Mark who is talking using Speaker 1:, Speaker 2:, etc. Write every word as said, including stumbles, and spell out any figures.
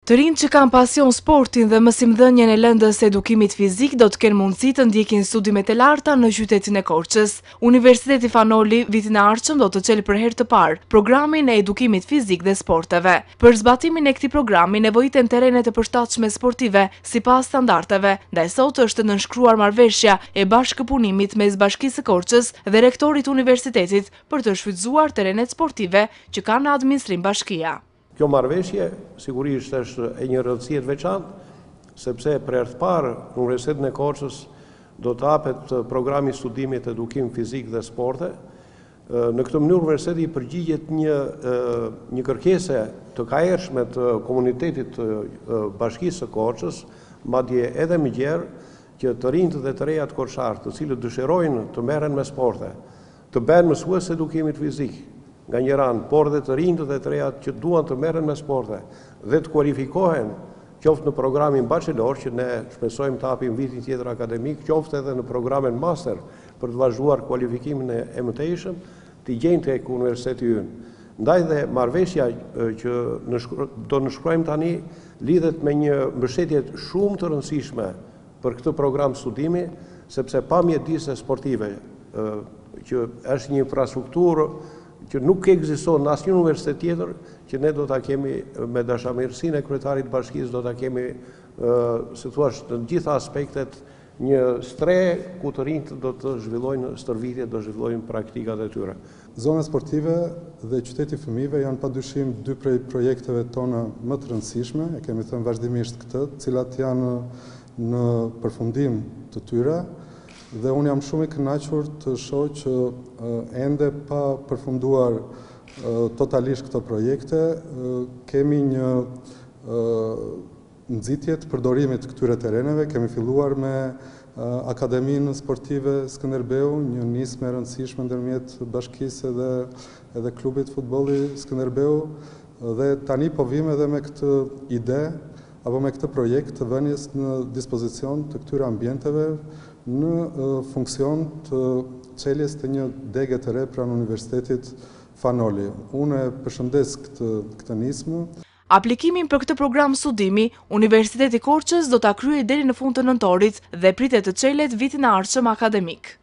Speaker 1: Të rinjtë që kanë pasion sportin dhe mësimdhënien e lëndës së edukimit fizik do të kenë mundësi të ndjekin studimet e larta në qytetin e Korçës. Universiteti Fanoli vitin e ardhshëm do të çelë për herë të parë programin e edukimit fizik dhe sporteve. Për zbatimin e këtij programi nevojiten terrene të përshtatshme sportive sipas standardeve. Ndaj sot është nënshkruar marrëveshja e bashkëpunimit mes Bashkisë së Korçës dhe rektorit të universitetit për të shfrytzuar terrenet sportive që kanë në administrim bashkia.
Speaker 2: Kjo marrëveshje sigurisht është e një rëndësie të veçantë, sepse për herë të parë në Universitetin e Korçës do të hapet programi studimit edukim fizik dhe sporte. Në këtë mënyrë universiteti përgjigjet një një kërkese të kahershme të komunitetit të Bashkisë së Korçës, madje edhe më gjerë, që të rinjtë dhe të rejat korçar, të cilët dëshirojnë të merren me sporte, të bëhen mësues edukimit fizik nga një ranë, por dhe të rinjtë dhe të rejat që duan të merren me sporte dhe të kualifikohen, qoftë në programin bachelor, që ne shpresojmë të hapim vitin tjetër akademik, qoftë edhe në programin master për të vazhduar kualifikimin e mëtejshëm, të gjejnë tek universiteti ynë. Ndaj dhe marrëveshja që do nënshkruajmë tani lidhet me një mbështetje shumë të rëndësishme për këtë program studimi, sepse pa mjedise sportive, që është një infrastrukturë që nuk ekziston në asnjë universitet tjetër, që ne do ta kemi me dashamirësinë e kryetarit të bashkisë, do ta kemi, si thua, në të gjitha aspektet një stre ku të rinjtë do të zhvillojnë stërvitje, do zhvillojnë praktikat e tyre.
Speaker 3: Zona sportive dhe qyteti i fëmijëve janë padyshim dy prej projekteve tona më të rëndësishme, e kemi thënë vazhdimisht këtë, të cilat janë në përfundim të tyre. Dhe unë jam shumë i kënaqur të shoh që ende pa përfunduar totalisht këto projekte, kemi një nxitje të përdorimit të këtyre terreneve. Kemi filluar me Akademinë Sportive Skënderbeu, një nismë e rëndësishme ndërmjet bashkisë dhe edhe klubit futbolli Skënderbeu, dhe tani po vim edhe me këtë ide apo me këtë projekt të vënies në dispozicion të këtyre ambienteve në funksion të çeljes të një dege të re pranë Universitetit Fanoli. Unë përshëndes këtë, këtë nismë.
Speaker 1: Aplikimin për këtë program studimi, Universiteti i Korçës do ta kryejë deri në fund të nëntorit dhe pritet të çelet vitin e ardhshëm akademik.